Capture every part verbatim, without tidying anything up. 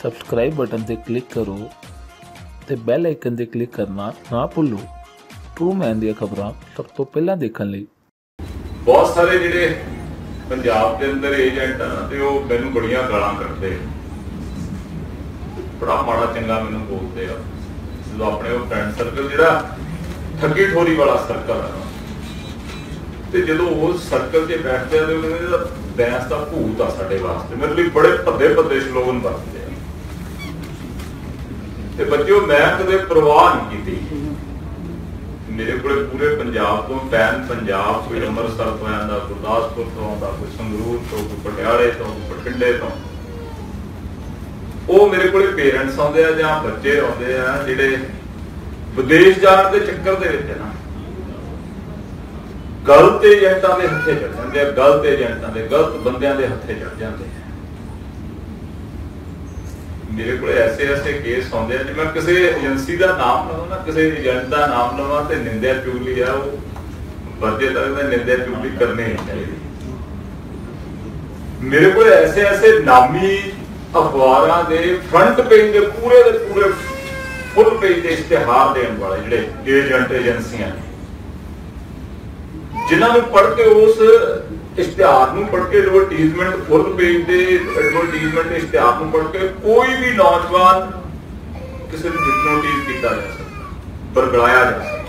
Subscribe button ते click करो ते बैल आइकन ते क्लिक करना ना भुल्लो। ट्रू मैन दी खबरां सब तो पहला देखने लई। बहुत सारे जिहड़े पंजाब के अंदर एजेंट हैं ते वो मैनूं बड़ियां गालां कढ़दे, बड़ा माड़ा चंगा मैनूं बोलते हैं। जो अपने वो फ्रेंड सर्कल जिहड़ा ठगी ठोरी वाला सर्कल है, तो जो उस सर्कल से बैठते हैं तो बैंस का भूत आ साडे वास्ते। मेरे लिए बड़े भद्दे भद्दे स्लोगन वरतते हैं ते बच्चों मैं कदे परवाह नहीं की। मेरे को पूरे पंजाब तो पैन पंजाब, कोई अमृतसर तो आंदा, गुरदासपुर तो आंदा, कोई संगरूर तो, कोई पटियाले तो, कोई बठिंडे तो, वो मेरे को पेरेंट्स आते हैं या बच्चे आते हैं जिहड़े विदेश जाने के चक्कर दे विच ना गलत एजेंटां दे हत्थे चढ़ जाते हैं, गलत एजेंटां दे गलत बंदियां दे हत्थे चढ़ जाते हैं। मेरे को ऐसे ऐसे केस आते हैं, मैं किसी एजेंसी का नाम लवां ना, किसी एजेंट का नाम लवां तो निंदा चुगली है, वो बर्जे तक निंदा चुगली करनी नहीं चाहिए। मेरे को ऐसे ऐसे नामी अखबारों के फ्रंट पेज के पूरे दे पूरे फुल पेज के इश्तिहार देने वाले जिहड़े एजेंट एजेंसियां ने, जिन्होंने पढ़ के उस इश्तिहार नूं पढ़ के एडवरटाइजमेंट फुल पेज के एडवरटाइजमेंट इश्तिहार नूं पढ़ के कोई भी नौजवान किसी को हिप्नोटाइज किया जा सकता, बरगलाया जा सकता।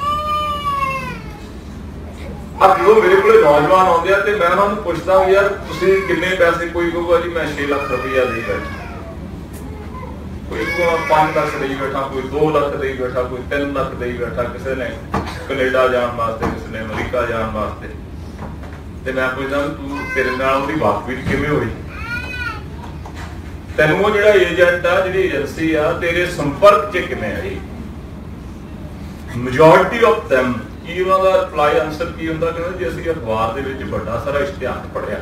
अब जो मेरे को नौजवान आते हैं तो मैं उन्होंने पूछता हूँ, यार तुसीं कितने पैसे, कोई कहूगा जी मैं छे लाख रुपया दे बैठा, कोई पांच लाख दे बैठा, कोई दो लाख दे बैठा, कोई तीन लाख दे बैठा, किसी ने कनेडा जाने वास्ते, किसी ने अमरीका जाने वास्ते। ते मैं पूछदा तू तेरे नाल उहदी बातचीत किवें होई, तैनूं वो जिहड़ा एजेंट आ, जिहड़ी एजेंसी आ, तेरे संपर्क च किवें आई। मेजॉरिटी ऑफ दैम की उन्हां दा रिप्लाई आंसर की हुंदा, कहंदे जी असीं अखबार दे विच बड़ा सारा इश्तिहार पढ़िआ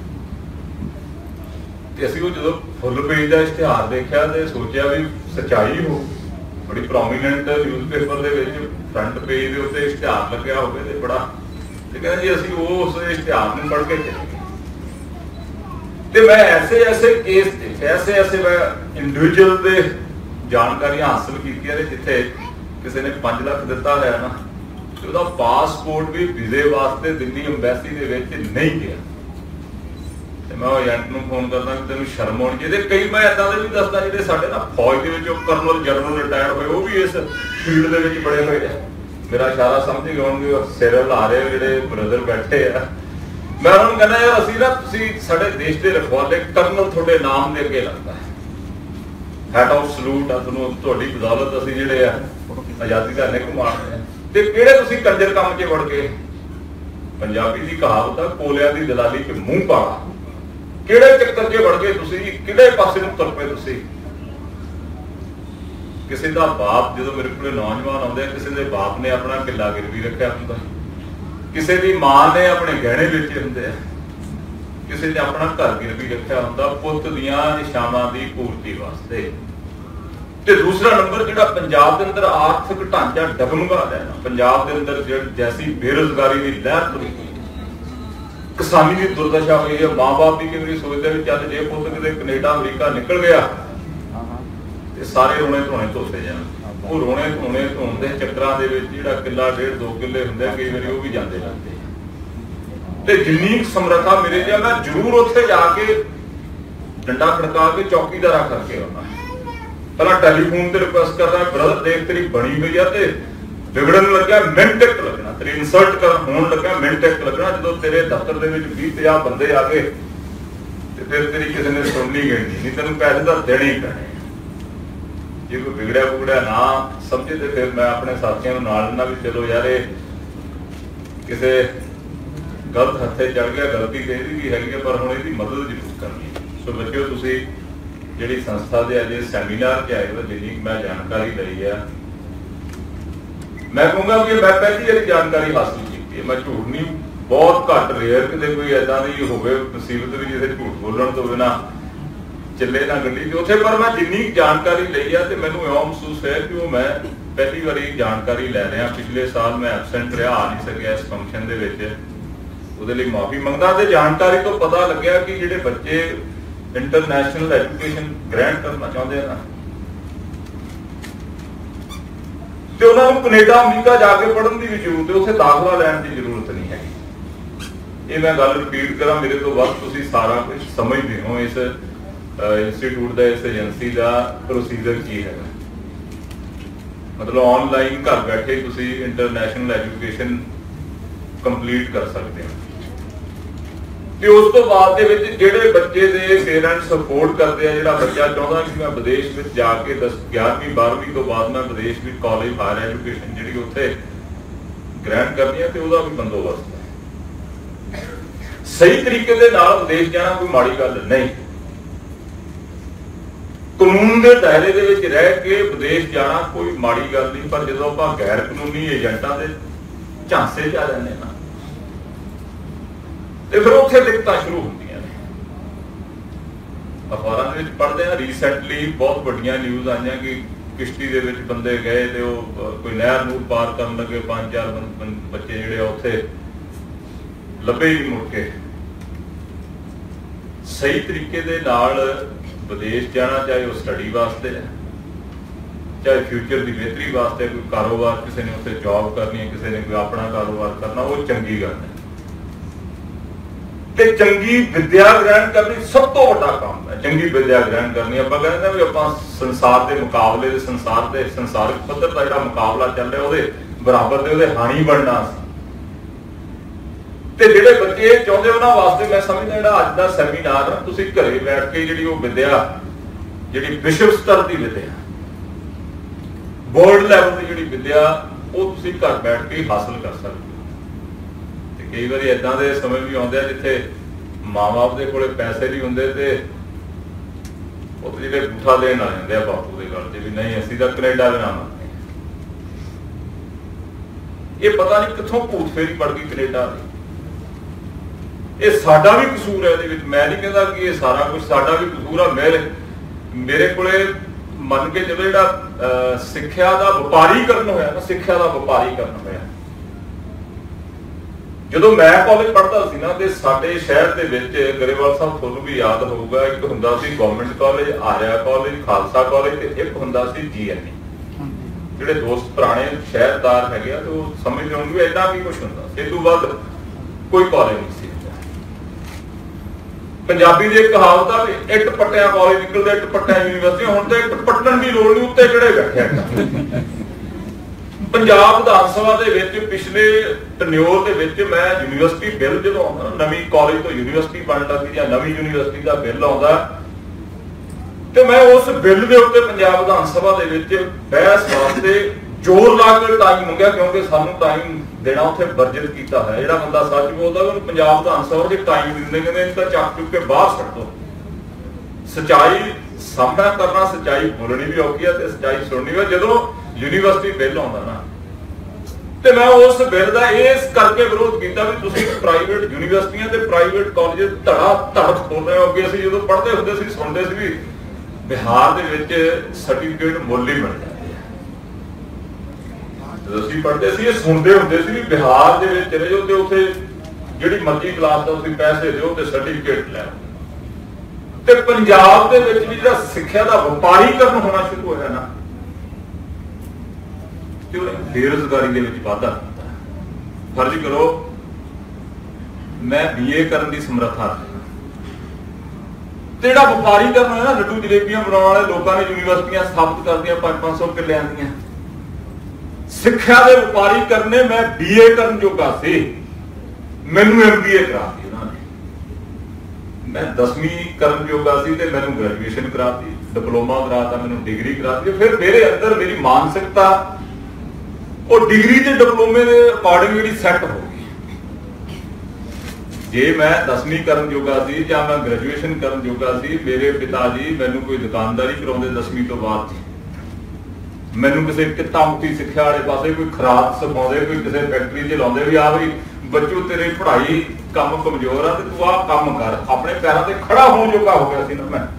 ते असीं वो जदों फुल पेज दा इश्तिहार देखिआ ते सोचिआ भी सच्चाई हो, बड़ी प्रोमीनेंट न्यूज़पेपर दे विच फ्रंट पेज दे उत्ते इश्तिहार लग्गिआ होवे ते बड़ा, ते कहंदे जी असीं उस इश्तिहार नूं पढ़ के चले गए। ते मैं ऐसे ऐसे केस देखे, ऐसे ऐसे मैं इंडिविजुअल दे जानकारियां हासिल कीतियां ने जिथे किसी ने पांच लाख दिता है ना, तो उसदा पासपोर्ट भी वीजे वास्ते दिल्ली अंबैसी दे विच नहीं गया। मैं एजेंट नूं फोन करदा कि तैनूं शर्म आउणी चाहिदी। कई मैं इदां दे भी दसदा जिहड़े साडे ना फौज दे विच कर्नल जनरल रिटायर होए, वो भी इस फील्ड दे विच बड़े होए आ। मेरा इशारा समझ गए होणगे, सिर हिला रहे जिहड़े ब्रदर बैठे आ। मैं उन्होंने कहना, यार असीं ना तुसीं साडे देश दे रखवाले कर्नल तुहाडे नाम दे अगे लगदा है, हैट ऑफ सलूट आ तुहानूं, तुहाडी बदौलत असीं जिहड़े आ आजादी दा निक माणदे आ। ते किहड़े तुसीं कंजर काम 'च वड़ गए। पंजाबी दी कहावत आ, कोलियां दी दलाली 'च मूंह पाला। किहड़े चक्कर 'च वड़ गए तुसीं, किहड़े पासे नूं तुर पए तुसीं। किसी का बाप जो मेरे को नौजवान आते हैं, किसी के बाप ने अपना किला गिरवी रखा होंगे, किसी की मां ने अपने गहने बेचे होंगे, किसी ने अपना घर गिरवी रखा होंगे पुत दियां इच्छावां दी पूर्ति वास्ते। ते दूसरा नंबर जिहड़ा पंजाब के अंदर आर्थिक ढांचा डगमगा है ना, पंजाब के अंदर जैसी बेरोजगारी की लहर तुरी, किसानी की दुर्दशा हुई है। माँ बाप की कई सोचते भी चल जे पुत किते कनेडा अमरीका निकल गया ते सारे रोने धोने धोते जाण, वो रोने धोने धोण दे चक्करां दे विच जिहड़ा किला डेढ़ दो किले हुंदे कई वारी वो भी जांदे रहंदे। ते जिन्नी समर्था मेरे ते मैं जरूर उत्थे जाके डंडा खड़का के चौकीदारा करके आउणा। पहला टैलीफोन ते रिक्वेस्ट करदा, ब्रदर देख तेरी बनी हुई है ते बिगड़न लग्या मिनट तक लगना, तेरी इंसल्ट कर होण लग्या मिनट तक लगना। जदों तेरे दफ्तर दे विच बीस पचास बंदे आ गए ते फिर तेरी किसी ने सुननी गिणनी नहीं, तैनूं पैसे तां देणे ही पैणे। जे कोई बिगड़िया बुगड़िया ना समझे तो फिर मैं अपने साथियों को नाल लेना भी चलो यार ये किसी गलत हत्थे चढ़ गया, गलती तो यही भी हैगी, पर हुण इसदी मदद जरूर करनी। सो बच्चों तुसीं जिहड़ी संस्था दे अज सैमीनार च आए हो, जिन्नी मैं जानकारी लई है, मैं कहूँगा कि मैं पहली बार जानकारी हासिल की है। मैं झूठ नहीं, बहुत घट रेयर किते कोई ऐसा नहीं होवे मुसीबत भी जिसे झूठ बोलण तो बिना चले ना गड्डी उत्थे, पर मैं जिन्नी जानकारी लई है तो मैनूं इउं महसूस है कि वो मैं पहली बारी जानकारी लै रहा। पिछले साल मैं एबसेंट रहा, आ नहीं सकिया इस फंक्शन दे विच, ਉਹਦੇ ਲਈ ਮਾਫੀ ਮੰਗਦਾ। ਤੇ ਜਾਣਕਾਰੀ ਤੋਂ ਪਤਾ ਲੱਗਿਆ ਕਿ ਜਿਹੜੇ ਬੱਚੇ इंटरनेशनल एजुकेशन ग्रैंट करना चाहते हैं ना, तो उन्होंने कनेडा अमरीका जाके पढ़ने की भी जरूरत है, उत्थे दाखला लैन की जरूरत नहीं है। ये मैं गल रिपीट करा, मेरे तो बाद तुसीं सारा कुछ समझते हो इस इंस्टीट्यूट का, इस एजेंसी का प्रोसीजर की है। मतलब ऑनलाइन घर बैठे तुसीं इंटरनेशनल एजुकेशन कंप्लीट कर सकते हो। ਤੇ ਉਸ ਤੋਂ ਬਾਅਦ ਦੇ ਵਿੱਚ ਜਿਹੜੇ ਬੱਚੇ ਦੇ ਪੇਰੈਂਟਸ ਸਪੋਰਟ ਕਰਦੇ ਆ, ਜਿਹੜਾ ਬੱਚਾ ਚਾਹੁੰਦਾ ਕਿ ਮੈਂ ਵਿਦੇਸ਼ ਵਿੱਚ ਜਾ ਕੇ ਦਸ ਗਿਆਰਵੀਂ ਬਾਰਵੀਂ ਤੋਂ ਬਾਅਦ ਮੈਂ ਵਿਦੇਸ਼ ਵਿੱਚ ਕਾਲਜ ਹਾਇਰ ਐਜੂਕੇਸ਼ਨ ਜਿਹੜੀ ਉੱਥੇ ਗ੍ਰੈਂਟ ਕਰਨੀ ਹੈ, ਤੇ ਉਹਦਾ ਵੀ ਬੰਦੋਬਸਤ ਹੈ। ਸਹੀ ਤਰੀਕੇ ਦੇ ਨਾਲ ਵਿਦੇਸ਼ ਜਾਣਾ ਕੋਈ ਮਾੜੀ ਗੱਲ ਨਹੀਂ। ਕਾਨੂੰਨ ਦੇ ਦਾਇਰੇ ਦੇ ਵਿੱਚ ਰਹਿ ਕੇ ਵਿਦੇਸ਼ ਜਾਣਾ ਕੋਈ ਮਾੜੀ ਗੱਲ ਨਹੀਂ, ਪਰ ਜਦੋਂ ਆਪਾਂ ਗੈਰ ਕਾਨੂੰਨੀ ਏਜੰਟਾਂ ਦੇ ਝਾਂਸੇ 'ਚ ਆ ਜਾਂਦੇ ਨਾ, ਤੇ ਫਿਰ ਉੱਥੇ ਦਿੱਕਤਾਂ ਸ਼ੁਰੂ ਹੁੰਦੀਆਂ ਨੇ। ਅਖਬਾਰਾਂ ਦੇ ਵਿੱਚ ਪੜ੍ਹਦੇ ਆ, ਰੀਸੈਂਟਲੀ ਬਹੁਤ ਵੱਡੀਆਂ ਨਿਊਜ਼ ਆਈਆਂ ਕਿ ਕਿਸ਼ਤੀ ਦੇ ਵਿੱਚ ਬੰਦੇ ਗਏ ਤੇ ਉਹ ਕੋਈ ਨਹਿਰ ਨੂੰ ਪਾਰ ਕਰਨ ਲੱਗੇ, ਪੰਜ ਚਾਰ ਬੱਚੇ ਜਿਹੜੇ ਆ ਉੱਥੇ ਲੱਭੇ ਹੀ ਮੁੜ ਕੇ। ਸਹੀ ਤਰੀਕੇ ਦੇ ਨਾਲ ਵਿਦੇਸ਼ ਜਾਣਾ, ਚਾਹੇ ਉਹ ਸਟੱਡੀ ਵਾਸਤੇ ਹੈ, ਚਾਹੇ ਫਿਊਚਰ ਦੀ ਬਿਹਤਰੀ ਵਾਸਤੇ, ਕੋਈ ਕਾਰੋਬਾਰ ਕਿਸੇ ਨੇ ਉੱਥੇ ਜੌਬ ਕਰਨੀ ਹੈ, ਕਿਸੇ ਨੇ ਕੋਈ ਆਪਣਾ ਕਾਰੋਬਾਰ ਕਰਨਾ, ਉਹ ਚੰਗੀ ਗੱਲ ਹੈ। ਤੇ ਚੰਗੀ ਵਿਦਿਆ ਗ੍ਰਹਿਣ ਕਰਨੀ ਸਭ ਤੋਂ ਵੱਡਾ ਕੰਮ ਹੈ। ਚੰਗੀ ਵਿਦਿਆ ਗ੍ਰਹਿਣ ਕਰਨੀ, ਆਪਾਂ ਕਹਿੰਦੇ ਵੀ ਆਪਾਂ ਸੰਸਾਰ ਦੇ ਮੁਕਾਬਲੇ ਦੇ ਸੰਸਾਰ ਦੇ ਸੰਸਾਰਿਕ ਪੱਧਰ ਦਾ ਜਿਹੜਾ ਮੁਕਾਬਲਾ ਚੱਲ ਰਿਹਾ ਉਹਦੇ ਬਰਾਬਰ ਦੇ ਉਹਦੇ ਹਾਣੀ ਬਣਨਾ ਸੀ। ਤੇ ਜਿਹੜੇ ਬੱਚੇ ਚਾਹੁੰਦੇ ਉਹਨਾਂ ਵਾਸਤੇ ਮੈਂ ਸਮਝਦਾ ਜਿਹੜਾ ਅੱਜ ਦਾ ਸੈਮੀਨਾਰ ਆ, ਤੁਸੀਂ ਘਰੇ ਬੈਠ ਕੇ ਜਿਹੜੀ ਉਹ ਵਿਦਿਆ, ਜਿਹੜੀ ਵਿਸ਼ਵ ਸਤਰ ਦੀ ਵਿਦਿਆ, ਵਰਲਡ ਲੈਵਲ ਦੀ ਜਿਹੜੀ ਵਿਦਿਆ, ਉਹ ਤੁਸੀਂ ਘਰ ਬੈਠ ਕੇ ਹਾਸਲ ਕਰ ਸਕਦੇ ਹੋ। ਕਈ ਵਾਰੀ ਏਦਾਂ ਦੇ ਸਮੇਂ ਵੀ ਆਉਂਦੇ ਆ ਜਿੱਥੇ ਮਾਂ ਬਾਪ ਦੇ ਕੋਲੇ ਪੈਸੇ ਨਹੀਂ ਹੁੰਦੇ, ਤੇ ਉਹ ਜਿਹੜੇ ਬੂਠਾ ਦੇਣ ਆ ਜਾਂਦੇ ਆ ਬਾਪੂ ਦੇ ਗੱਲ ਤੇ ਵੀ ਨਹੀਂ ਅਸੀਂ ਤਾਂ ਕੈਨੇਡਾ ਦੇ ਨਾਮ। ਇਹ ਪਤਾ ਨਹੀਂ ਕਿੱਥੋਂ ਭੂਤ ਫੇਰੀ ਪੜ ਗਈ ਕੈਨੇਡਾ ਦੀ। ਇਹ ਸਾਡਾ ਵੀ ਕਸੂਰ ਹੈ ਇਹਦੇ ਵਿੱਚ। ਮੈਂ ਨਹੀਂ ਕਹਿੰਦਾ ਕਿ ਇਹ ਸਾਰਾ ਕੁਝ ਸਾਡਾ ਵੀ ਕਸੂਰ ਆ। ਮੇਰੇ ਮੇਰੇ ਕੋਲੇ ਮੰਨ ਕੇ ਜਦੋਂ ਜਿਹੜਾ ਸਿੱਖਿਆ ਦਾ ਵਪਾਰੀਕਰਨ ਹੋਇਆ ਨਾ, ਸਿੱਖਿਆ ਦਾ ਵਪਾਰੀਕਰਨ ਹੋਇਆ, ਜਦੋਂ ਮੈਂ ਕਾਲਜ ਪੜ੍ਹਦਾ ਸੀ ਨਾ, ਤੇ ਸਾਡੇ ਸ਼ਹਿਰ ਦੇ ਵਿੱਚ ਗਰੇਵਾਲ ਸਾਹਿਬ ਤੁਹਾਨੂੰ ਵੀ ਯਾਦ ਹੋਊਗਾ, ਇੱਕ ਹੁੰਦਾ ਸੀ government college, Arya college, Khalsa college, ਤੇ ਇੱਕ ਹੁੰਦਾ ਸੀ ਜੀ ਐਨ ਈ। ਜਿਹੜੇ ਦੋਸਤ ਪੁਰਾਣੇ ਸ਼ਹਿਰਦਾਰ ਹੈਗੇ ਆ ਤੇ ਉਹ ਸਮਝਦੇ ਹੋਣਗੇ ਏਦਾਂ ਵੀ ਕੁਛ ਹੁੰਦਾ ਸੀ। ਇਹ ਤੋਂ ਬਾਅਦ ਕੋਈ ਕਾਲਜ ਨਹੀਂ ਸੀ। ਪੰਜਾਬੀ ਦੀ ਇੱਕ ਕਹਾਵਤ ਆ ਵੀ ਇੱਟ ਪੱਟਿਆਂ ਕਾਲਜ ਨਿਕਲਦੇ, ਇੱਟ ਪੱਟਿਆਂ ਯੂਨੀਵਰਸਿਟੀਆਂ। ਹੁਣ ਤਾਂ ਇੱਟ ਪੱਟਣ ਦੀ ਲੋੜ ਨਹੀਂ, ਉੱਤੇ ਜਿਹੜੇ ਬੈਠਿਆ। ਪੰਜਾਬ ਵਿਧਾਨ ਸਭਾ ਦੇ ਵਿੱਚ ਪਿਛਲੇ ਟਨਿਓਰ ਦੇ ਵਿੱਚ ਮੈਂ ਯੂਨੀਵਰਸਿਟੀ ਬਿੱਲ ਜਦੋਂ ਆਉਂਦਾ, ਨਵੀਂ ਕਾਲਜ ਤੋਂ ਯੂਨੀਵਰਸਿਟੀ ਬਣ ਲੱਗੀ ਜਾਂ ਨਵੀਂ ਯੂਨੀਵਰਸਿਟੀ ਦਾ ਬਿੱਲ ਆਉਂਦਾ, ਤੇ ਮੈਂ ਉਸ ਬਿੱਲ ਦੇ ਉੱਤੇ ਪੰਜਾਬ ਵਿਧਾਨ ਸਭਾ ਦੇ ਵਿੱਚ ਬਹਿਸ ਵਾਸਤੇ ਜ਼ੋਰ ਲਾ ਕੇ ਟਾਈਮ ਮੰਗਿਆ, ਕਿਉਂਕਿ ਸਾਨੂੰ ਟਾਈਮ ਦੇਣਾ ਉੱਥੇ ਵਰਜਿਤ ਕੀਤਾ ਹੈ। ਜਿਹੜਾ ਬੰਦਾ ਸੱਚ ਬੋਲਦਾ ਉਹਨੂੰ ਪੰਜਾਬ ਵਿਧਾਨ ਸਭਾ ਦੇ ਟਾਈਮ ਦਿੰਦੇ, ਕਹਿੰਦੇ ਇਹਨੂੰ ਤਾਂ ਚੱਕ ਚੁੱਕ ਕੇ ਬਾਹਰ ਛੱਡ ਦਿਓ। ਸੱਚਾਈ ਸਾਹਮਣਾ ਕਰਨਾ, ਸੱਚਾਈ ਬੋਲਣੀ ਵੀ ਔਖੀ ਹੈ ਤੇ ਸੱਚਾਈ ਸੁਣਨੀ ਵੀ। ਜਦੋਂ ਯੂਨੀਵਰਸਿਟੀ ਬਿੱਲ ਆਉਂਦਾ ਨਾ, ਤੇ ਮੈਂ ਉਸ ਬਿੱਲ ਦਾ ਇਸ ਕਰਕੇ ਵਿਰੋਧ ਕੀਤਾ ਵੀ ਤੁਸੀਂ ਪ੍ਰਾਈਵੇਟ ਯੂਨੀਵਰਸਿਟੀਆਂ ਤੇ ਪ੍ਰਾਈਵੇਟ ਕਾਲਜ ਧੜਾ ਧੜ ਖੋਲ ਰਹੇ ਹੋ। ਅੱਗੇ ਅਸੀਂ ਜਦੋਂ ਪੜ੍ਹਦੇ ਹੁੰਦੇ ਸੀ, ਸੁਣਦੇ ਸੀ ਵੀ ਬਿਹਾਰ ਦੇ ਵਿੱਚ ਸਰਟੀਫਿਕੇਟ ਮੁੱਲ ਹੀ ਬਣ ਜਾਂਦੇ ਆ। ਜਦੋਂ ਅਸੀਂ ਪੜ੍ਹਦੇ ਸੀ, ਇਹ ਸੁਣਦੇ ਹੁੰਦੇ ਸੀ ਵੀ ਬਿਹਾਰ ਦੇ ਵਿੱਚ ਚਲੇ ਜਾਓ ਤੇ ਉੱਥੇ ਜਿਹੜੀ ਮਰਜ਼ੀ ਕਲਾਸ ਦਾ ਤੁਸੀਂ ਪੈਸੇ ਦਿਓ ਤੇ ਸਰਟੀਫਿਕੇਟ ਲੈ। ਤੇ ਪੰਜਾਬ ਦੇ ਵਿੱਚ ਵੀ ਜਿਹੜਾ ਸਿੱਖਿਆ ਦਾ ਵਪਾਰੀਕਰਨ ਹੋਣਾ ਸ਼ੁਰੂ ਹੋਇਆ ਨਾ, ਤੇ ਉਹਨੇ ਬੇਰੁਜ਼ਗਾਰੀ ਦੇ ਵਿੱਚ ਵਾਧਾ ਕੀਤਾ। ਫਰਜ਼ ਕਰੋ ਮੈਂ ਬੀ ਏ ਕਰਨ ਦੀ ਸਮਰੱਥਾ ਰੱਖਦਾ, ਤੇ ਜਿਹੜਾ ਵਪਾਰੀਕਰਨ ਹੋਇਆ ਨਾ, ਲੱਡੂ ਜਲੇਬੀਆਂ ਬਣਾਉਣ ਵਾਲੇ ਲੋਕਾਂ ਨੇ ਯੂਨੀਵਰਸਿਟੀਆਂ ਸਥਾਪਿਤ ਕਰਦੀਆਂ ਪੰਜ ਪੰਜ ਸੌ ਕਿੱਲਿਆਂ ਦੀਆਂ। ਸਿੱਖਿਆ ਦੇ ਵਪਾਰੀਕਰਨ ਨੇ ਮੈਂ ਬੀ ਏ ਕਰਨ ਜੋਗਾ ਸੀ, ਮੈਨੂੰ ਐਮ ਬੀ ਏ ਕਰਾਤੀ ਉਹਨਾਂ ਨੇ। ਮੈਂ ਦਸਵੀਂ ਕਰਨ ਜੋਗਾ ਸੀ ਤੇ ਮੈਨੂੰ ਗ੍ਰੈਜੂਏਸ਼ਨ ਕਰਾਤੀ, ਡਿਪਲੋਮਾ ਕਰਾਤਾ, ਮੈਨੂੰ ਡਿਗਰੀ ਕਰਾਤੀ। ਫਿਰ ਮੇਰੇ ਅੰਦਰ ਮੇਰੀ ਮਾਨਸਿਕਤਾ ਉਹ ਡਿਗਰੀ ਤੇ ਡਿਪਲੋਮੇ ਦੇ ਅਕੋਰਡਿੰਗ ਜਿਹੜੀ ਸੈੱਟ ਹੋ ਗਈ। ਜੇ ਮੈਂ ਦਸਵੀਂ ਕਰਨ ਜੋਗਾ ਸੀ ਜਾਂ ਮੈਂ ਗ੍ਰੈਜੂਏਸ਼ਨ ਕਰਨ ਜੋਗਾ ਸੀ, ਮੇਰੇ ਪਿਤਾ ਜੀ ਮੈਨੂੰ ਕੋਈ ਦੁਕਾਨਦਾਰੀ ਕਰਾਉਂਦੇ ਦਸਵੀਂ ਤੋਂ ਬਾਅਦ, ਮੈਨੂੰ ਕਿਸੇ ਕਿੱਤਾ ਮੁਕਤੀ ਸਿੱਖਿਆ ਵਾਲੇ ਪਾਸੇ ਕੋਈ ਖਰਾਦ ਸਿਖਾਉਂਦੇ, ਕੋਈ ਕਿਸੇ ਫੈਕਟਰੀ 'ਚ ਲਾਉਂਦੇ ਵੀ ਆ ਵੀ ਬੱਚੂ ਤੇਰੀ ਪੜ੍ਹਾਈ ਕੰਮ ਕਮਜ਼ੋਰ ਆ ਤੇ ਤੂੰ ਆਹ ਕੰਮ ਕਰ। ਆਪਣੇ ਪੈਰਾਂ ਤੇ ਖੜਾ ਹੋਣ ਜੋਗਾ ਹੋ ਗਿਆ ਸੀ ਨਾ ਮੈਂ।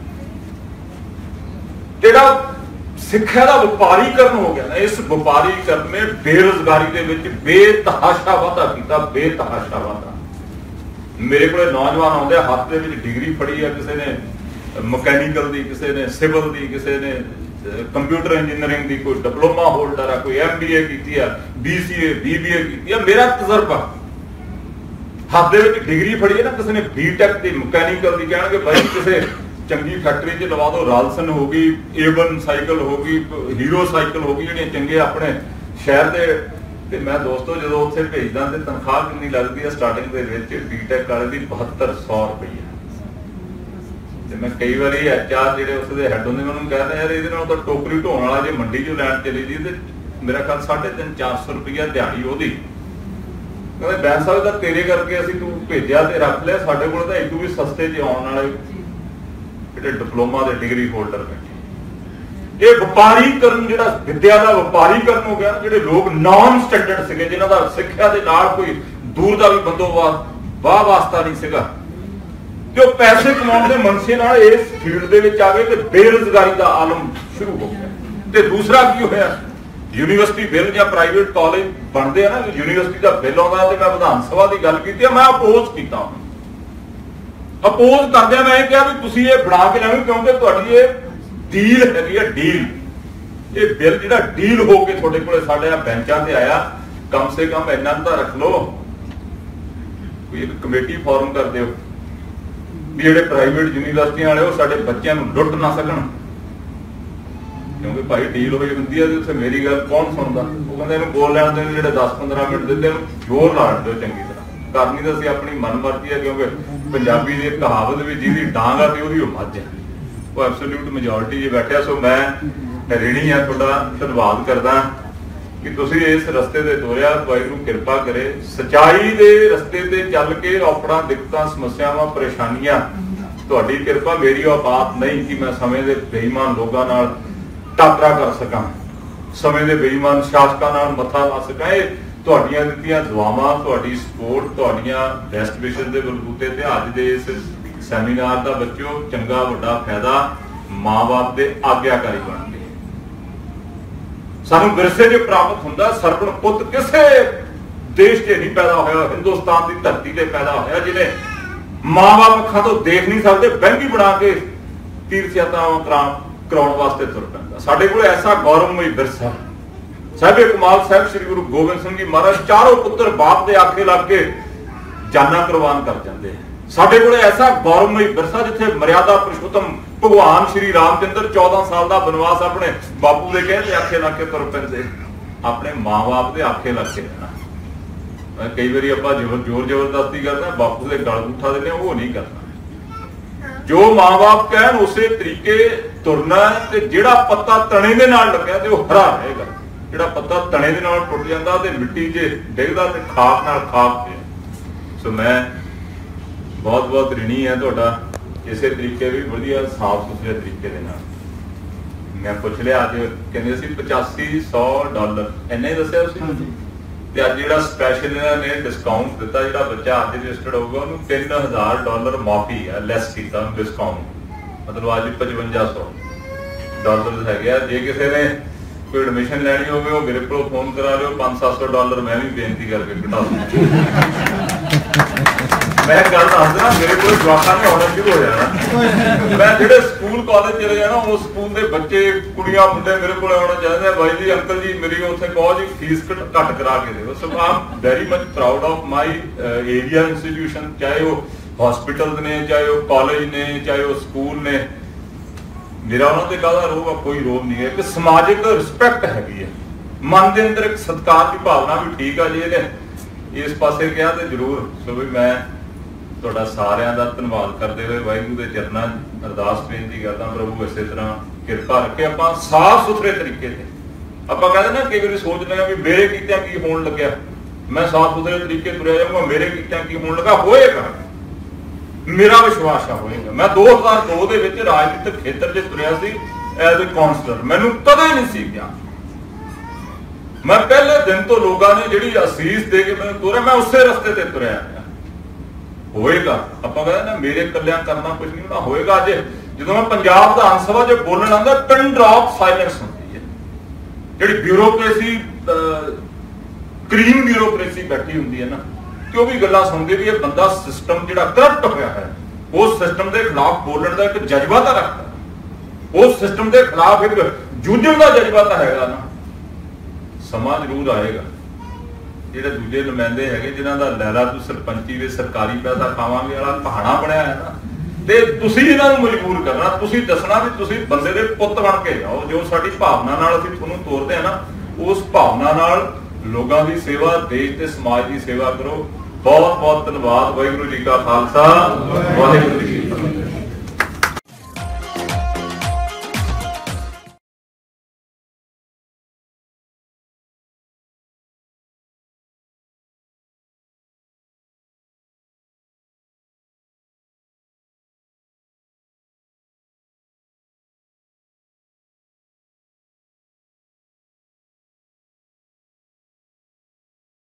ਜਿਹੜਾ ਸਿੱਖਿਆ ਦਾ ਵਪਾਰੀਕਰਨ ਹੋ ਗਿਆ ਨਾ, ਇਸ ਵਪਾਰੀਕਰਨ ਨੇ ਬੇਰੁਜ਼ਗਾਰੀ ਦੇ ਵਿੱਚ ਬੇਤਹਾਸ਼ਾ ਵਾਧਾ ਕੀਤਾ, ਬੇਤਹਾਸ਼ਾ ਵਾਧਾ। ਮੇਰੇ ਕੋਲੇ ਨੌਜਵਾਨ ਆਉਂਦੇ ਆ, ਹੱਥ ਦੇ ਵਿੱਚ ਡਿਗਰੀ ਫੜੀ ਆ, ਕਿਸੇ ਨੇ ਮਕੈਨੀਕਲ ਦੀ, ਕਿਸੇ ਨੇ ਸਿਵਲ ਦੀ, ਕਿਸੇ ਨੇ ਕੰਪਿਊਟਰ ਇੰਜੀਨੀਅਰਿੰਗ ਦੀ, ਕੋਈ ਡਿਪਲੋਮਾ ਹੋਲਡਰ ਆ, ਕੋਈ ਐਮ ਬੀ ਏ ਕੀਤੀ ਆ, B C A B B A ਕੀਤੀ ਆ। ਮੇਰਾ ਤਜਰਬਾ ਹੱਥ ਦੇ ਵਿੱਚ ਡਿਗਰੀ ਫੜੀ ਹੈ ਨਾ, ਕਿਸੇ ਨੇ ਬੀ ਟੈਕ ਦੀ, ਮਕੈਨੀਕਲ ਦੀ, ਕਹਿਣਗੇ ਬਾਈ ਕਿਸੇ ਚੰਗੀ ਫੈਕਟਰੀ 'ਚ ਲਵਾ ਦਿਓ, ਰਾਲਸਨ ਹੋ ਗਈ, ਏ ਵਨ ਸਾਈਕਲ ਹੋ ਗਈ, ਹੀਰੋ ਸਾਈਕਲ ਹੋ ਗਈ, ਜਿਹੜੀਆਂ ਚੰਗੇ ਆਪਣੇ ਸ਼ਹਿਰ ਦੇ। ਤੇ ਮੈਂ ਦੋਸਤੋ ਜਦੋਂ ਉੱਥੇ ਭੇਜਦਾ ਤੇ ਤਨਖਾਹ ਕਿੰਨੀ ਲੱਗਦੀ ਹੈ ਸਟਾਰਟਿੰਗ ਦੇ ਵਿੱਚ ਬੀ ਟੈਕ ਵਾਲੇ ਦੀ ਬਹੱਤਰ ਸੌ ਰੁਪਈਆ। ਤੇ ਮੈਂ ਕਈ ਵਾਰੀ ਐਚ ਆਰ ਜਿਹੜੇ ਉਸ ਦੇ ਹੈਡ ਹੁੰਦੇ ਮੈਨੂੰ ਕਹਿੰਦਾ ਯਾਰ ਇਹਦੇ ਨਾਲ ਤਾਂ ਟੋਕਰੀ ਢੋਣ ਵਾਲਾ ਜੇ ਮੰਡੀ 'ਚੋਂ ਲੈਣ ਚਲੀ ਜੀ ਤੇ ਮੇਰਾ ਖਿਆਲ ਸਾਢੇ ਤਿੰਨ ਚਾਰ ਸੌ ਰੁਪਈਆ ਦਿਹਾੜੀ ਉਹਦੀ। ਕਹਿੰਦੇ ਬੈਂਸ ਸਾਹਿਬ ਦਾ ਤੇਰੇ ਕਰਕੇ ਅਸੀਂ ਤੂੰ ਭੇਜਿਆ ਤੇ ਰੱਖ ਲਿਆ, ਸਾਡੇ ਕੋਲ ਤਾਂ ਇਦੋਂ ਵੀ ਸਸਤੇ 'ਚ ਆਉਣ ਵਾਲੇ ਜਿਹੜੇ ਡਿਪਲੋਮਾ ਦੇ ਡਿਗਰੀ ਹੋਲਡਰ ਬੈਠੇ। ਇਹ ਵਪਾਰੀਕਰਨ, ਜਿਹੜਾ ਵਿਦਿਆ ਦਾ ਵਪਾਰੀਕਰਨ ਹੋ ਗਿਆ। ਜਿਹੜੇ ਲੋਕ ਨਾਨ ਸਟੈਂਡਰਡ ਸੀਗੇ, ਜਿਨ੍ਹਾਂ ਦਾ ਸਿੱਖਿਆ ਦੇ ਨਾਲ ਕੋਈ ਦੂਰ ਦਾ ਵੀ ਬੰਦੋਬਸਤ ਵਾਹ ਵਾਸਤਾ ਨਹੀਂ ਸੀਗਾ, ਤੇ ਉਹ ਪੈਸੇ ਕਮਾਉਣ ਦੇ ਮਨਸੇ ਨਾਲ ਇਸ ਫੀਲਡ ਦੇ ਵਿੱਚ ਆ ਗਏ ਤੇ ਬੇਰੁਜ਼ਗਾਰੀ ਦਾ ਆਲਮ ਸ਼ੁਰੂ ਹੋ ਗਿਆ। ਤੇ ਦੂਸਰਾ ਕੀ ਹੋਇਆ, ਯੂਨੀਵਰਸਿਟੀ ਬਿੱਲ ਜਾਂ ਪ੍ਰਾਈਵੇਟ ਕਾਲਜ ਬਣਦੇ ਆ ਨਾ, ਯੂਨੀਵਰਸਿਟੀ ਦਾ ਬਿੱਲ ਆਉਂਦਾ ਤੇ ਮੈਂ ਵਿਧਾਨ ਸਭਾ ਦੀ ਗੱਲ ਕੀਤੀ, ਮੈਂ ਅਪੋਜ਼ ਕੀਤਾ। ਅਪੋਜ਼ ਕਰਦਿਆਂ ਮੈਂ ਇਹ ਕਿਹਾ ਵੀ ਤੁਸੀਂ ਇਹ ਬਣਾ ਕੇ ਲਿਆਓ, ਕਿਉਂਕਿ ਤੁਹਾਡੀ ਇਹ ਡੀਲ ਹੈਗੀ ਆ, ਡੀਲ। ਇਹ ਬਿੱਲ ਜਿਹੜਾ ਡੀਲ ਹੋ ਕੇ ਤੁਹਾਡੇ ਕੋਲੇ ਸਾਡੇ ਆ ਬੈਂਚਾਂ ਤੇ ਆਇਆ, ਕਮ ਸੇ ਕਮ ਇੰਨਾ ਤਾਂ ਰੱਖ ਲਓ, ਕੋਈ ਇੱਕ ਕਮੇਟੀ ਫਾਰਮ ਕਰ ਦਿਓ ਵੀ ਜਿਹੜੇ ਪ੍ਰਾਈਵੇਟ ਯੂਨੀਵਰਸਿਟੀਆਂ ਵਾਲੇ ਉਹ ਸਾਡੇ ਬੱਚਿਆਂ ਨੂੰ ਲੁੱਟ ਨਾ ਸਕਣ। ਕਿਉਂਕਿ ਭਾਈ ਡੀਲ ਹੋਈ ਹੁੰਦੀ ਹੈ ਤੇ ਉੱਥੇ ਮੇਰੀ ਗੱਲ ਕੌਣ ਸੁਣਦਾ। ਉਹ ਕਹਿੰਦੇ ਇਹਨੂੰ ਬੋਲ ਲੈਣ ਦੇ, ਜਿਹੜੇ ਦਸ ਪੰਦਰਾਂ ਮਿੰਟ ਦਿੰਦੇ ਇਹਨੂੰ ਜ਼ੋਰ ਲਾ ਦਿਓ ਚੰਗੀ ਤਰ੍ਹਾਂ। ਕਰਨੀ ਤਾਂ ਅਸੀਂ ਆਪਣੀ ਮਨਮਰਜ਼ੀ ਹੈ, ਕਿਉਂਕਿ ਪੰਜਾਬੀ ਦੀ ਕਹਾਵਤ ਵੀ ਜਿਹਦੀ ਡਾਂਗ ਆ ਤੇ ਉਹਦੀ ਉਹ ਮੱਝ ਹੈ। ਉਹ ਐਬਸੋਲਿਊਟ ਮੈਜੋਰਟੀ 'ਚ ਬੈਠਿਆ। ਸੋ ਮੈਂ ਰਿਣੀ ਆ, ਤੁਹਾਡਾ ਧੰਨਵਾਦ ਕਰਦਾ ਕਿ ਤੁਸੀਂ ਇਸ ਰਸਤੇ ਤੇ ਤੋਰਿਆ। ਵਾਹਿਗੁਰੂ ਕਿਰਪਾ ਕਰੇ, ਸਚਾਈ ਦੇ ਰਸਤੇ ਤੇ ਚੱਲ ਕੇ ਔਕੜਾਂ, ਦਿੱਕਤਾਂ, ਸਮੱਸਿਆਵਾਂ, ਪਰੇਸ਼ਾਨੀਆਂ, ਤੁਹਾਡੀ ਕਿਰਪਾ, ਮੇਰੀ ਔਕਾਤ ਨਹੀਂ ਕਿ ਮੈਂ ਸਮੇਂ ਦੇ ਬੇਈਮਾਨ ਲੋਕਾਂ ਨਾਲ ਟਾਕਰਾ ਕਰ ਸਕਾਂ, ਸਮੇਂ ਦੇ ਬੇਈਮਾਨ ਸ਼ਾਸਕਾਂ ਨਾਲ ਮੱਥਾ ਲਾ ਸਕਾਂ। ਇਹ ਤੁਹਾਡੀਆਂ ਦਿੱਤੀਆਂ ਦੁਆਵਾਂ, ਤੁਹਾਡੀ ਸਪੋਰਟ, ਤੁਹਾਡੀਆਂ ਬੈਸਟ ਵਿਸ਼ੇਸ ਦੇ ਬਲਬੂਤੇ ਤੇ ਅੱਜ ਦੇ ਇਸ ਸੈਮੀਨਾਰ ਦਾ ਬੱਚਿਓ ਚੰਗਾ ਵੱਡਾ ਫਾਇਦਾ ਮਾਂ-ਬਾਪ ਦੇ ਆਗਿਆਕਾਰੀ ਬਣ ਗਏ। ਸਾਨੂੰ ਵਿਰਸੇ 'ਚ ਪ੍ਰਾਪਤ ਹੁੰਦਾ। ਸਰਵਣ ਪੁੱਤ ਕਿਸੇ ਦੇਸ਼ 'ਚ ਨਹੀਂ ਪੈਦਾ ਹੋਇਆ, ਹਿੰਦੁਸਤਾਨ ਦੀ ਧਰਤੀ ਤੇ ਪੈਦਾ ਹੋਇਆ, ਜਿਹਨੇ ਮਾਂ-ਬਾਪ ਅੱਖਾਂ ਤੋਂ ਦੇਖ ਨਹੀਂ ਸਕਦੇ, ਬਹਿੰਗੀ ਬਣਾ ਕੇ ਤੀਰਥ ਯਾਤਰਾਵਾਂ ਕਰਾਉਣ ਵਾਸਤੇ ਤੁਰ ਪੈਂਦਾ। ਸਾਡੇ ਕੋਲ ਐਸਾ ਗੌਰਵਮਈ ਵਿਰਸਾ। ਸਾਹਿਬੇ ਕਮਾਲ ਸਾਹਿਬ ਸ੍ਰੀ ਗੁਰੂ ਗੋਬਿੰਦ ਸਿੰਘ ਜੀ ਮਹਾਰਾਜ ਚਾਰੋਂ ਪੁੱਤਰ ਬਾਪ ਦੇ ਆਖੇ ਲੱਗ ਕੇ ਜਾਨਾਂ ਕੁਰਬਾਨ ਕਰ ਜਾਂਦੇ। ਸਾਡੇ ਕੋਲ ਐਸਾ ਗੌਰਵਮਈ ਵਿਰਸਾ ਜਿੱਥੇ ਮਰਿਆਦਾ ਪੁਰਸ਼ੋਤਮ ਭਗਵਾਨ ਸ਼੍ਰੀ ਰਾਮਚੰਦਰ ਚੌਦਾਂ ਸਾਲ ਦਾ ਬਨਵਾਸ ਆਪਣੇ ਬਾਪੂ ਦੇ ਕਹੇ ਤੇ ਆਖੇ ਲੱਗ ਕੇ ਤੁਰ ਪੈਂਦੇ। ਆਪਣੇ ਮਾਂ-ਬਾਪ ਦੇ ਆਖੇ ਲੱਗ ਕੇ ਰਹਿਣਾ। ਕਈ ਵਾਰੀ ਆਪਾਂ ਜ਼ੋਰ ਜ਼ਬਰਦਸਤੀ ਕਰਦੇ, ਬਾਪੂ ਦੇ ਗਲ ਗੁੱਠਾ ਦਿੰਦੇ, ਉਹ ਨਹੀਂ ਕਰਨਾ। ਜੋ ਮਾਂ-ਬਾਪ ਕਹਿਣ ਉਸੇ ਤਰੀਕੇ ਤੁਰਨਾ। ਤੇ ਜਿਹੜਾ ਪੱਤਾ ਤਣੇ ਦੇ ਨਾਲ ਲੱਗਿਆ ਤੇ ਉਹ ਹਰਾ ਰਹੇਗਾ। ਜਿਹੜਾ ਪੱਤਾ ਤਣੇ ਦੇ ਨਾਲ ਟੁੱਟ ਜਾਂਦਾ ਤੇ ਮਿੱਟੀ 'ਚ ਡਿੱਗਦਾ ਤੇ ਖਾਕ ਨਾਲ ਖਾਕ ਪਿਆ। ਸੋ ਮੈਂ ਬਹੁਤ ਬਹੁਤ ਰਿਣੀ ਹੈ ਤੁਹਾਡਾ, ਇਸੇ ਤਰੀਕੇ ਵੀ ਵਧੀਆ ਸਾਫ਼ ਸੁਥਰੇ ਤਰੀਕੇ ਦੇ ਨਾਲ। ਮੈਂ ਪੁੱਛ ਲਿਆ ਅੱਜ ਕਹਿੰਦੇ ਸੀ ਪਚਾਸੀ ਸੌ ਡਾਲਰ ਇੰਨਾ ਹੀ ਦੱਸਿਆ ਤੁਸੀਂ, ਤੇ ਅੱਜ ਜਿਹੜਾ ਸਪੈਸ਼ਲ ਇਹਨਾਂ ਨੇ ਡਿਸਕਾਊਂਟ ਦਿੱਤਾ, ਜਿਹੜਾ ਬੱਚਾ ਅੱਜ ਰਜਿਸਟਰਡ ਹੋਊਗਾ ਉਹਨੂੰ ਤਿੰਨ ਹਜ਼ਾਰ ਡਾਲਰ ਮਾਫੀ ਹੈ, ਲੈਸ ਕੀਤਾ ਡਿਸਕਾਊਂਟ, ਮਤਲਬ ਅੱਜ ਪਚਵੰਜਾ ਸੌ ਡਾਲਰ ਹੈਗੇ ਆ। ਜੇ ਕਿਸੇ ਨੇ ਕੋਈ ਐਡਮਿਸ਼ਨ ਲੈਣੀ ਹੋਵੇ ਉਹ ਮੇਰੇ ਕੋਲ ਫੋਨ ਕਰਾ ਲਿਓ, ਪੰਜ ਸੱਤ ਸੌ ਡਾਲਰ ਮੈਂ ਵੀ ਬੇਨਤੀ ਕਰਕੇ ਘਟਾ ਦੂੰ। ਮੈਂ ਗੱਲ ਦੱਸਦਾ, ਮੇਰੇ ਕੋਲ ਜਵਾਕਾਂ ਨੇ ਆਉਣਾ ਸ਼ੁਰੂ ਹੋ ਜਾਣਾ। ਮੈਂ ਜਿਹੜੇ ਸਕੂਲ ਕਾਲਜ ਚਲੇ ਜਾਣਾ, ਉਹ ਸਕੂਲ ਦੇ ਬੱਚੇ, ਕੁੜੀਆਂ, ਮੁੰਡੇ ਮੇਰੇ ਕੋਲ ਆਉਣਾ ਚਾਹੁੰਦੇ, ਬਾਈ ਜੀ ਅੰਕਲ ਜੀ ਮੇਰੀ ਉੱਥੇ ਕਹੋ ਜੀ ਫੀਸ ਘੱਟ ਕਰਾ ਕੇ ਦਿਓ। So am very much proud of my area institution, ਚਾਹੇ ਉਹ ਹਸਪੀਟਲ ਨੇ, ਚਾਹੇ ਉਹ ਕਾਲਜ ਨੇ, ਚਾਹੇ ਉਹ ਸਕੂਲ ਨੇ। ਮੇਰਾ ਉਹਨਾਂ ਤੇ ਕਾਹਦਾ ਰੋਹ ਆ? ਕੋਈ ਰੋਹ ਨਹੀਂ ਹੈ। ਇੱਕ ਸਮਾਜਿਕ ਰਿਸਪੈਕਟ ਹੈਗੀ ਹੈ, ਮਨ ਦੇ ਅੰਦਰ ਇੱਕ ਸਤਿਕਾਰ ਦੀ ਭਾਵਨਾ ਵੀ ਠੀਕ ਆ। ਜੀ ਇਹਨੇ ਇਸ ਪਾਸੇ ਕਿਹਾ ਤੇ ਜ਼ਰੂਰ। ਸੋ ਵੀ ਮੈਂ ਤੁਹਾਡਾ ਸਾਰਿਆਂ ਦਾ ਧੰਨਵਾਦ ਕਰਦੇ ਹੋਏ ਵਾਹਿਗੁਰੂ ਦੇ ਚਰਨਾਂ ਅਰਦਾਸ ਬੇਨਤੀ ਕਰਦਾ, ਪ੍ਰਭੂ ਇਸੇ ਤਰ੍ਹਾਂ ਕਿਰਪਾ ਰੱਖੇ। ਆਪਾਂ ਸਾਫ਼ ਸੁਥਰੇ ਤਰੀਕੇ ਤੇ, ਆਪਾਂ ਕਹਿੰਦੇ ਨਾ ਕਈ ਵਾਰੀ ਸੋਚਦੇ ਆ ਵੀ ਮੇਰੇ ਕੀਤਿਆਂ ਕੀ ਹੋਣ ਲੱਗਿਆ, ਮੈਂ ਸਾਫ਼ ਸੁਥਰੇ ਤਰੀਕੇ ਤੁਰਿਆ ਜਾਊਂਗਾ, ਮੇਰੇ ਕੀਤਿਆਂ ਕੀ ਹੋਣ ਲੱਗਾ। ਹੋਏਗਾ, ਮੇਰਾ ਵਿਸ਼ਵਾਸ ਆ ਹੋਏਗਾ। ਮੈਂ ਦੋ ਹਜ਼ਾਰ ਦੋ ਦੇ ਵਿੱਚ ਰਾਜਨੀਤਿਕ ਖੇਤਰ 'ਚ ਤੁਰਿਆ ਸੀ ਐਜ਼ ਏ ਕਾਉਂਸਲਰ, ਮੈਨੂੰ ਕਦੇ ਨਹੀਂ ਸੀ ਗਿਆ। ਮੈਂ ਪਹਿਲੇ ਦਿਨ ਤੋਂ ਲੋਕਾਂ ਨੇ ਜਿਹੜੀ ਅਸੀਸ ਦੇ ਕੇ ਮੈਨੂੰ ਤੁਰਿਆ, ਮੈਂ ਉਸੇ ਰਸਤੇ ਤੇ ਤੁਰਿਆ। ਹੋਏਗਾ, ਆਪਾਂ ਕਹਿੰਦੇ ਨਾ ਮੇਰੇ ਇਕੱਲਿਆਂ ਕਰਨਾ ਕੁਝ ਨਹੀਂ ਹੋਣਾ, ਹੋਏਗਾ। ਅੱਜ ਜਦੋਂ ਮੈਂ ਪੰਜਾਬ ਵਿਧਾਨ ਸਭਾ 'ਚ ਬੋਲਣ ਆਉਂਦਾ, ਪਿਨ ਡ੍ਰੌਪ ਸਾਇਲੈਂਸ ਹੁੰਦੀ ਹੈ। ਜਿਹੜੀ ਬਿਊਰੋਕ੍ਰੇਸੀ, ਕਰੀਮ ਬਿਊਰੋਕ੍ਰੇਸੀ ਬੈਠੀ ਹੁੰਦੀ ਹੈ ਨਾ, ਤੇ ਉਹ ਵੀ ਗੱਲਾਂ ਸੁਣਦੇ ਵੀ ਇਹ ਬੰਦਾ ਸਿਸਟਮ ਜਿਹੜਾ ਕਰਪਟ ਹੋਇਆ ਹੈ, उस सिस्टम के खिलाफ बोलने का एक जज्बा तो रखता, उस सिस्टम के खिलाफ एक जूझण का जज्बा तो है ना। समा जरूर आएगा ਜਿਹੜੇ ਦੂਜੇ ਨੁਮਾਇੰਦੇ ਹੈਗੇ ਜਿਨ੍ਹਾਂ ਦਾ ਲਹਿਰਾ ਤੂੰ ਸਰਪੰਚੀ ਦੇ ਸਰਕਾਰੀ ਪੈਸਾ ਖਾਵਾਂਗੇ ਵਾਲਾ ਪਹਾੜਾ ਬਣਿਆ ਹੈ ਨਾ, ਤੇ ਤੁਸੀਂ ਇਹਨਾਂ ਨੂੰ ਮਜਬੂਰ ਕਰਨਾ, ਤੁਸੀਂ ਦੱਸਣਾ ਵੀ ਤੁਸੀਂ ਬੰਦੇ ਦੇ ਪੁੱਤ ਬਣ ਕੇ ਜਾਓ। ਜੋ ਸਾਡੀ ਭਾਵਨਾ ਨਾਲ ਅਸੀਂ ਤੁਹਾਨੂੰ ਤੋਰਦੇ ਆ ਨਾ, ਉਸ ਭਾਵਨਾ ਨਾਲ ਲੋਕਾਂ ਦੀ ਸੇਵਾ, ਦੇਸ਼ ਤੇ ਸਮਾਜ ਦੀ ਸੇਵਾ ਕਰੋ। ਬਹੁਤ ਬਹੁਤ ਧੰਨਵਾਦ। ਵਾਹਿਗੁਰੂ ਜੀ ਕਾ ਖਾਲਸਾ, ਵਾਹਿਗੁਰੂ ਜੀ